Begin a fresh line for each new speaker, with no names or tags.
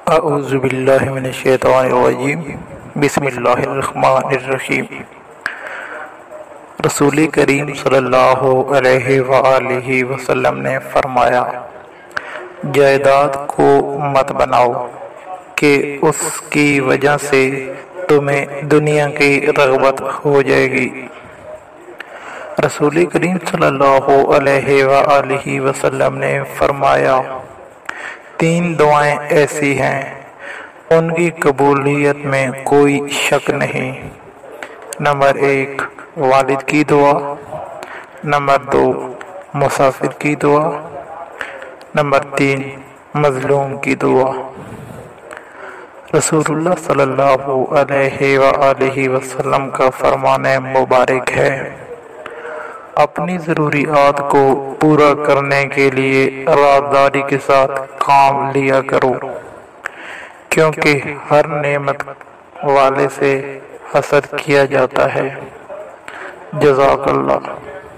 اعوذ باللہ من الشیطان الرجیم بسم اللہ الرحمن الرحیم۔ رسول کریم صلی اللہ علیہ وآلہ وسلم نے فرمایا، جائیداد کو مت بناؤ کہ اس کی وجہ سے تمہیں دنیا کی رغبت ہو جائے گی۔ رسول کریم صلی اللہ علیہ وآلہ وسلم نے فرمایا، 3 دعائیں ایسی ہیں ان کی قبولیت میں کوئی شک نہیں۔ نمبر 1 والد کی دعا، نمبر 2 مسافر کی دعا، نمبر 3 مظلوم کی دعا۔ رسول اللہ صلی اللہ علیہ وآلہ وسلم کا فرمان مبارک ہے، اپنی ضروریات کو پورا کرنے کے لیے رازداری کے ساتھ کام لیا کرو، کیونکہ ہر نعمت والے سے حسد کیا جاتا ہے۔ جزاک اللہ۔